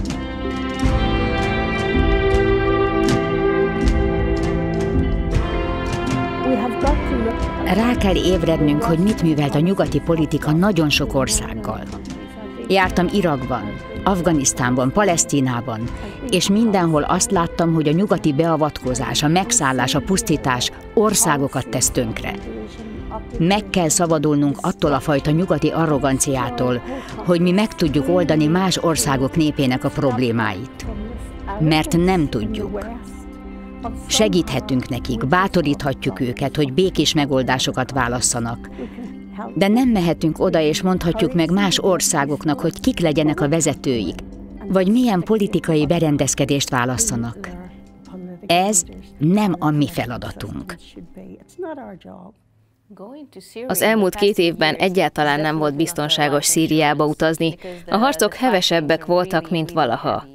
Rá kell ébrednünk, hogy mit művelt a nyugati politika nagyon sok országgal. Jártam Irakban, Afganisztánban, Palesztinában, és mindenhol azt láttam, hogy a nyugati beavatkozás, a megszállás, a pusztítás országokat tesz tönkre. Meg kell szabadulnunk attól a fajta nyugati arroganciától, hogy mi meg tudjuk oldani más országok népének a problémáit. Mert nem tudjuk. Segíthetünk nekik, bátoríthatjuk őket, hogy békés megoldásokat válasszanak. De nem mehetünk oda és mondhatjuk meg más országoknak, hogy kik legyenek a vezetőik, vagy milyen politikai berendezkedést válasszanak. Ez nem a mi feladatunk. Az elmúlt két évben egyáltalán nem volt biztonságos Szíriába utazni. A harcok hevesebbek voltak, mint valaha.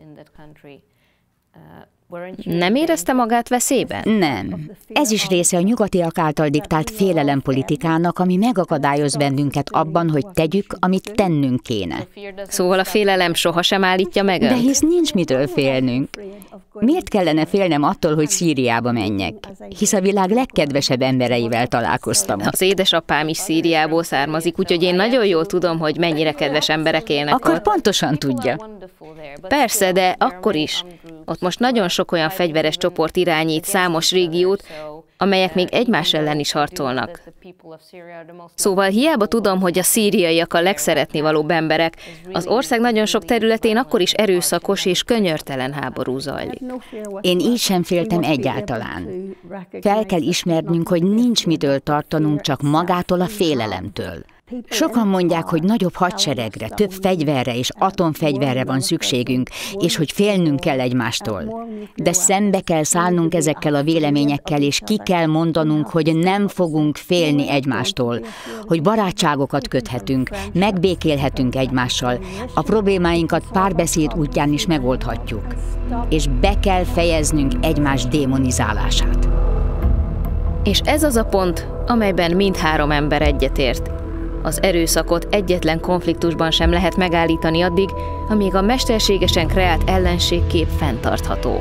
Nem érezte magát veszélyben? Nem. Ez is része a nyugatiak által diktált félelempolitikának, ami megakadályoz bennünket abban, hogy tegyük, amit tennünk kéne. Szóval a félelem sohasem állítja meg önt? De hisz nincs mitől félnünk. Miért kellene félnem attól, hogy Szíriába menjek? Hisz a világ legkedvesebb embereivel találkoztam. Az édesapám is Szíriából származik, úgyhogy én nagyon jól tudom, hogy mennyire kedves emberek élnek Akkor ott. pontosan tudja. Persze, de akkor is. Ott most nagyon sok olyan fegyveres csoport irányít számos régiót, amelyek még egymás ellen is harcolnak. Szóval hiába tudom, hogy a szíriaiak a legszeretnivalóbb emberek, az ország nagyon sok területén akkor is erőszakos és könyörtelen háború zajlik. Én így sem féltem egyáltalán. Fel kell ismernünk, hogy nincs mitől tartanunk, csak magától a félelemtől. Sokan mondják, hogy nagyobb hadseregre, több fegyverre és atomfegyverre van szükségünk, és hogy félnünk kell egymástól. De szembe kell szállnunk ezekkel a véleményekkel, és ki kell mondanunk, hogy nem fogunk félni egymástól, hogy barátságokat köthetünk, megbékélhetünk egymással, a problémáinkat párbeszéd útján is megoldhatjuk. És be kell fejeznünk egymás démonizálását. És ez az a pont, amelyben mindhárom ember egyetért. Az erőszakot egyetlen konfliktusban sem lehet megállítani addig, amíg a mesterségesen kreált ellenségkép fenntartható.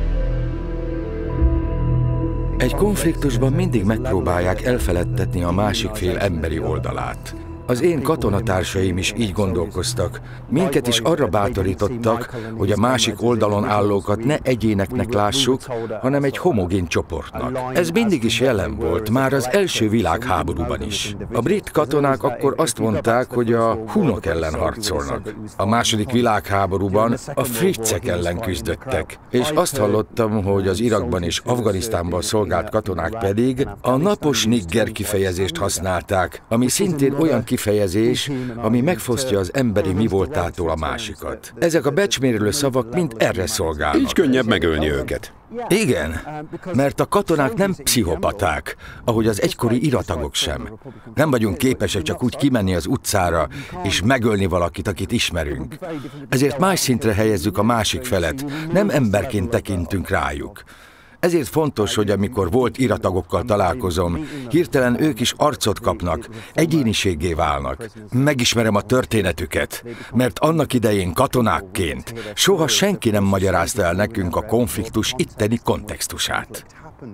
Egy konfliktusban mindig megpróbálják elfeledtetni a másik fél emberi oldalát. Az én katonatársaim is így gondolkoztak. Minket is arra bátorítottak, hogy a másik oldalon állókat ne egyéneknek lássuk, hanem egy homogén csoportnak. Ez mindig is jelen volt, már az első világháborúban is. A brit katonák akkor azt mondták, hogy a hunok ellen harcolnak. A második világháborúban a friccek ellen küzdöttek. És azt hallottam, hogy az Irakban és Afganisztánban szolgált katonák pedig a napos nigger kifejezést használták, ami szintén olyan kifejezés, ami megfosztja az emberi mi voltától a másikat. Ezek a becsmérelő szavak mind erre szolgálnak. Így könnyebb megölni őket. Igen, mert a katonák nem pszichopaták, ahogy az egykori iratagok sem. Nem vagyunk képesek csak úgy kimenni az utcára és megölni valakit, akit ismerünk. Ezért más szintre helyezzük a másik felet, nem emberként tekintünk rájuk. Ezért fontos, hogy amikor volt iratagokkal találkozom, hirtelen ők is arcot kapnak, egyéniséggé válnak. Megismerem a történetüket, mert annak idején katonákként soha senki nem magyarázta el nekünk a konfliktus itteni kontextusát.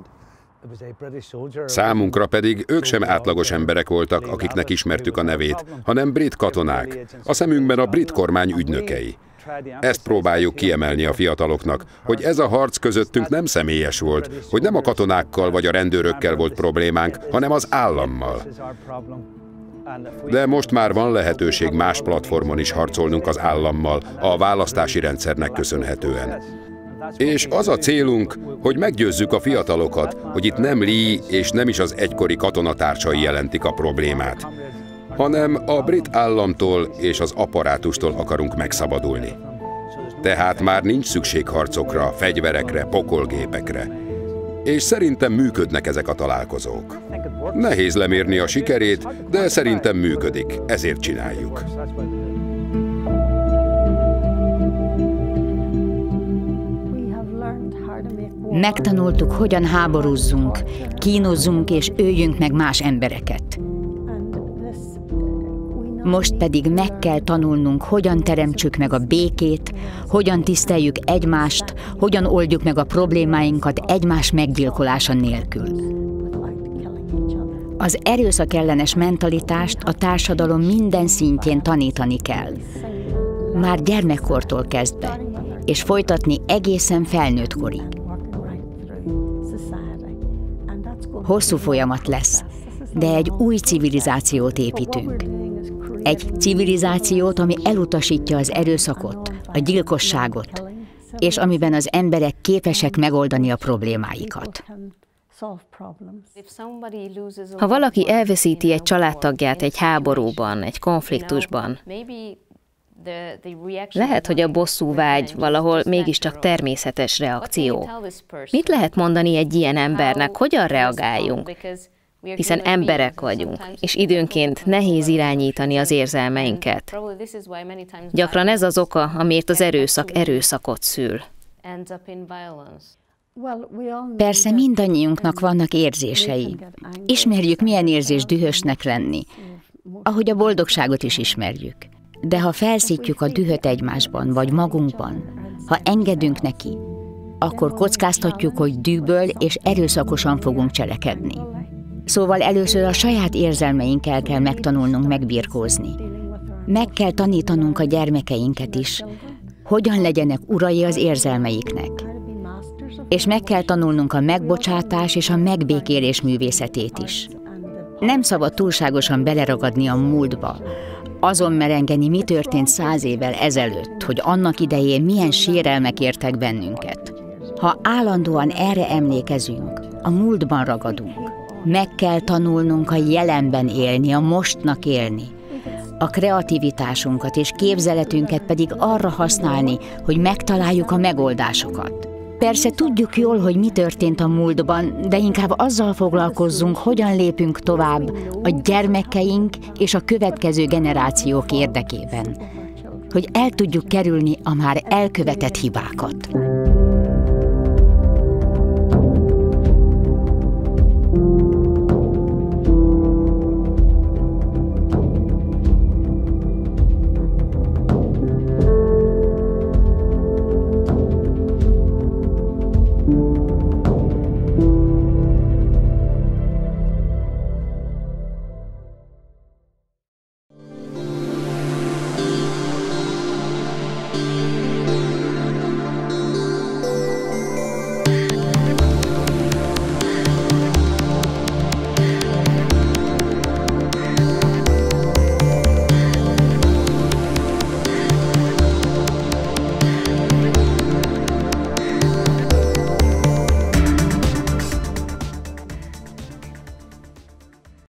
Számunkra pedig ők sem átlagos emberek voltak, akiknek ismertük a nevét, hanem brit katonák, a szemünkben a brit kormány ügynökei. Ezt próbáljuk kiemelni a fiataloknak, hogy ez a harc közöttünk nem személyes volt, hogy nem a katonákkal vagy a rendőrökkel volt problémánk, hanem az állammal. De most már van lehetőség más platformon is harcolnunk az állammal, a választási rendszernek köszönhetően. És az a célunk, hogy meggyőzzük a fiatalokat, hogy itt nem Lee és nem is az egykori katonatársai jelentik a problémát, hanem a brit államtól és az apparátustól akarunk megszabadulni. Tehát már nincs szükség harcokra, fegyverekre, pokolgépekre. És szerintem működnek ezek a találkozók. Nehéz lemérni a sikerét, de szerintem működik, ezért csináljuk. Megtanultuk, hogyan háborúzzunk, kínozzunk és öljünk meg más embereket. Most pedig meg kell tanulnunk, hogyan teremtsük meg a békét, hogyan tiszteljük egymást, hogyan oldjuk meg a problémáinkat egymás meggyilkolása nélkül. Az erőszakellenes mentalitást a társadalom minden szintjén tanítani kell. Már gyermekkortól kezdve, és folytatni egészen felnőtt korig. Hosszú folyamat lesz, de egy új civilizációt építünk. Egy civilizációt, ami elutasítja az erőszakot, a gyilkosságot, és amiben az emberek képesek megoldani a problémáikat. Ha valaki elveszíti egy családtagját egy háborúban, egy konfliktusban, lehet, hogy a bosszúvágy valahol mégiscsak természetes reakció. Mit lehet mondani egy ilyen embernek, hogyan reagáljunk? Hiszen emberek vagyunk, és időnként nehéz irányítani az érzelmeinket. Gyakran ez az oka, amiért az erőszak erőszakot szül. Persze mindannyiunknak vannak érzései. Ismerjük, milyen érzés dühösnek lenni, ahogy a boldogságot is ismerjük. De ha felszítjük a dühöt egymásban, vagy magunkban, ha engedünk neki, akkor kockáztatjuk, hogy dühből és erőszakosan fogunk cselekedni. Szóval először a saját érzelmeinkkel kell megtanulnunk megbirkózni. Meg kell tanítanunk a gyermekeinket is, hogyan legyenek urai az érzelmeiknek. És meg kell tanulnunk a megbocsátás és a megbékélés művészetét is. Nem szabad túlságosan beleragadni a múltba, azon merengeni, mi történt száz évvel ezelőtt, hogy annak idején milyen sérelmek értek bennünket. Ha állandóan erre emlékezünk, a múltban ragadunk. Meg kell tanulnunk a jelenben élni, a mostnak élni. A kreativitásunkat és képzeletünket pedig arra használni, hogy megtaláljuk a megoldásokat. Persze tudjuk jól, hogy mi történt a múltban, de inkább azzal foglalkozzunk, hogyan lépünk tovább a gyermekeink és a következő generációk érdekében, hogy el tudjuk kerülni a már elkövetett hibákat.